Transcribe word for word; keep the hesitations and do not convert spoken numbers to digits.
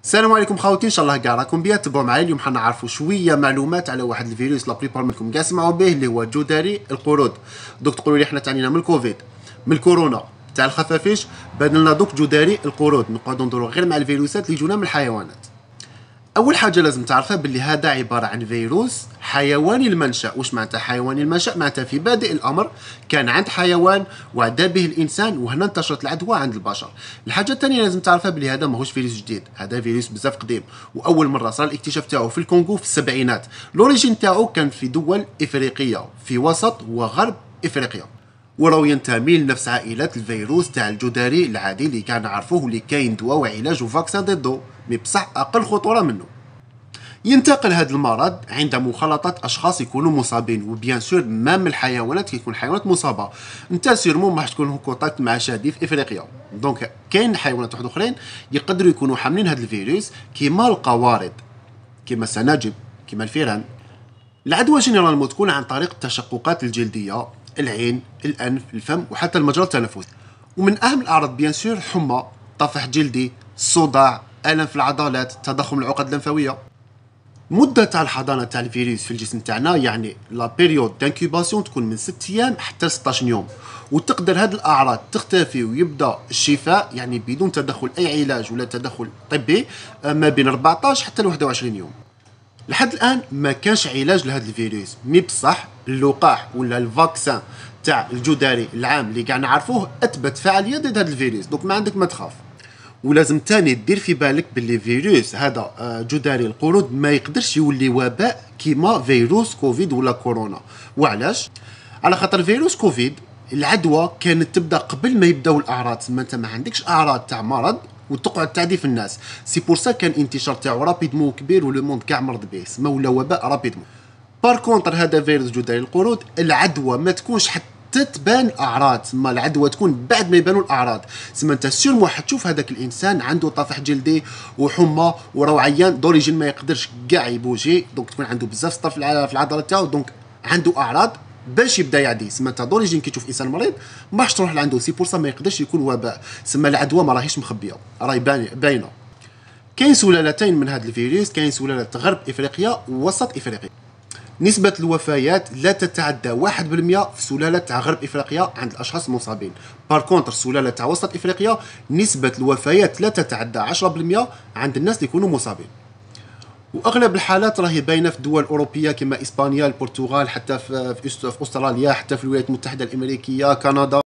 السلام عليكم خاوتي، ان شاء الله كاع راكم بيا. تبعوا معايا اليوم حنعرفوا شويه معلومات على واحد الفيروس لا بريبار منكم كاع سمعوا به، اللي هو جدري القرود. دوك تقولوا لي حنا تعنينا من الكوفيد، من الكورونا تاع الخفافيش، بدلنا دوك جدري القرود، نقعدوا ندوروا غير مع الفيروسات اللي يجونا من الحيوانات. اول حاجه لازم تعرفها باللي هذا عباره عن فيروس حيواني المنشا. واش معناتها حيواني المنشا؟ معناتها في بادئ الامر كان عند حيوان وعدا به الانسان، وهنا انتشرت العدوى عند البشر. الحاجه الثانيه لازم تعرفها باللي هذا ماهوش فيروس جديد، هذا فيروس بزاف قديم، واول مره صار الاكتشاف تاعو في الكونغو في السبعينات. لوريجين تاعو كان في دول افريقيه في وسط وغرب افريقيا، وراو ينتمي لنفس عائله الفيروس تاع الجدري العادي اللي كان نعرفوه، اللي كاين دواء وعلاج وفاكسان ضده، مي بصح اقل خطوره منه. ينتقل هذا المرض عند مخالطة أشخاص يكونوا مصابين، وبيان سور مام الحيوانات كيكون حيوانات مصابة. انت سيرمون ما راح تكون كونتاكت مع شادي في افريقيا، دونك كاين حيوانات واحد اخرين يقدروا يكونوا حاملين هذا الفيروس، كيما القوارض، كيما السناجب، كيما الفيران. العدوى جينيرالمون تكون عن طريق التشققات الجلدية، العين، الأنف، الفم، وحتى المجرى التنفسي. ومن أهم الأعراض بيان سور حمى، طفح جلدي، صداع، ألم في العضلات، تضخم العقد اللمفاوية. مدة تاع الحضانة تاع الفيروس في الجسم تاعنا، يعني لا بيريود دانكوباسيون، تكون من ستة ايام حتى ستطاش يوم، وتقدر هذه الاعراض تختفي ويبدا الشفاء يعني بدون تدخل اي علاج ولا تدخل طبي ما بين أربعطاش حتى واحد وعشرين يوم. لحد الان ما كانش علاج لهذا الفيروس، مي بصح اللقاح ولا الفاكسان تاع الجدري العام اللي كاع نعرفوه اثبت فعاليه ضد هذا الفيروس، دونك ما عندك ما تخاف. ولازم تاني دير في بالك باللي فيروس هذا جدري القرود ما يقدرش يولي وباء كيما فيروس كوفيد ولا كورونا. وعلاش؟ على خاطر فيروس كوفيد العدوى كانت تبدا قبل ما يبداو الاعراض، تما انت ما عندكش اعراض تاع مرض وتقعد تعدي في الناس. سي بور سا كان انتشار تاعو رابيدمون كبير، ولو موند كاع مرض به، سما ولا وباء رابيدمون. بار كونتر هذا فيروس جدري القرود العدوى ما تكونش حتى تبان الاعراض، تما العدوى تكون بعد ما يبانوا الاعراض. تما انت سيرمون حتشوف هذاك الانسان عنده طفح جلدي وحمى وراو عيان دوريجين ما يقدرش كاع يبوجي، دونك تكون عنده بزاف سطر في العضله تاعو، دونك عنده اعراض باش يبدا يعدي. تما انت دوريجين كي تشوف انسان مريض ما راحش تروح لعنده، سي بور سا ما يقدرش يكون وباء. تما العدوى ما راهيش مخبيه، راهي باينه. كاين سلالتين من هذا الفيروس، كاين سلاله غرب افريقيا ووسط افريقيا. نسبة الوفيات لا تتعدى واحد بالمئة في سلالة تاع غرب افريقيا عند الاشخاص المصابين. بار كونتر سلالة تاع وسط افريقيا نسبة الوفيات لا تتعدى عشرة بالمئة عند الناس اللي يكونوا مصابين. واغلب الحالات راهي باينه في دول اوروبيه كما اسبانيا، البرتغال، حتى في, في استراليا، حتى في الولايات المتحده الامريكيه، كندا.